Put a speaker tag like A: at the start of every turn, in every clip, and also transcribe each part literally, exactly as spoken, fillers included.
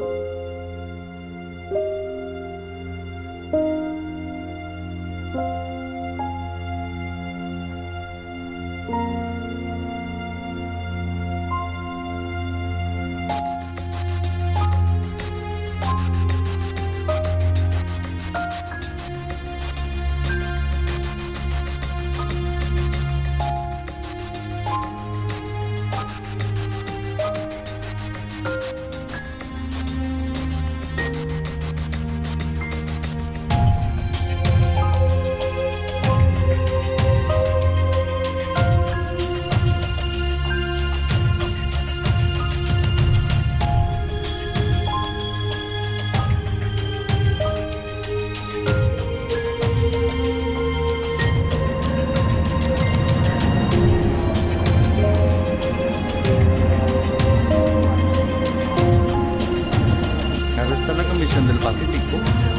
A: del Pacífico.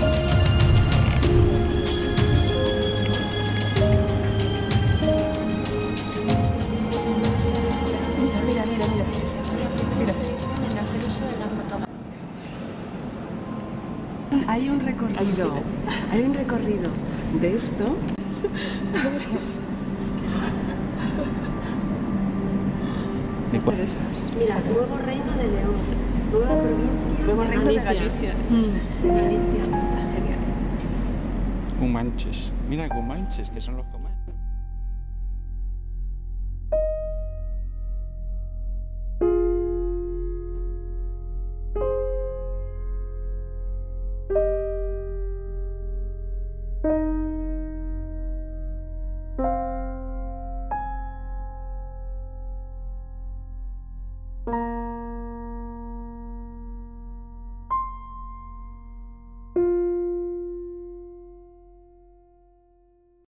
B: Mira, mira, mira, mira. Mira. En hacer uso de la fotografía.
C: Hay un recorrido, hay un recorrido de esto.
B: Mira, nuevo reino de León, nueva provincia,
C: Nuevo reino de Galicia.
B: Mm. De Galicia, está genial.
A: Comanches, mira Comanches, que son los